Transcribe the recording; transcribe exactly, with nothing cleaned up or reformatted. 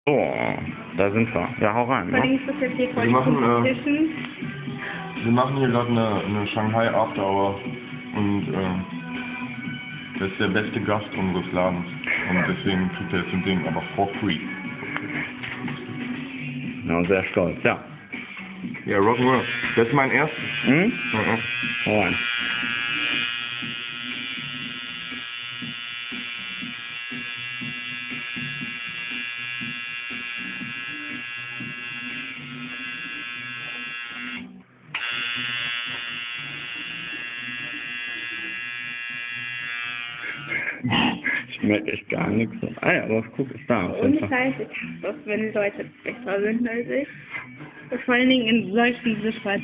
So, da sind wir. Ja, hau rein. Vor allem Ne? ist das jetzt hier voll Wir machen, äh, Competition. Wir machen hier gerade eine, eine Shanghai After Hour und äh, das ist der beste Gast unseres Ladens und deswegen kriegt er jetzt ein Ding, aber for free. Ja, sehr stolz, ja. Ja, Rock'n'Roll. Das ist mein erstes. Hm? Mhm. Hau rein. Ich merke echt gar nichts. Ah ja, aber guck, ist da. Ohne Scheiß, ich hasse das, wenn die Leute besser sind als ich. Vor allen Dingen in solchen Situationen.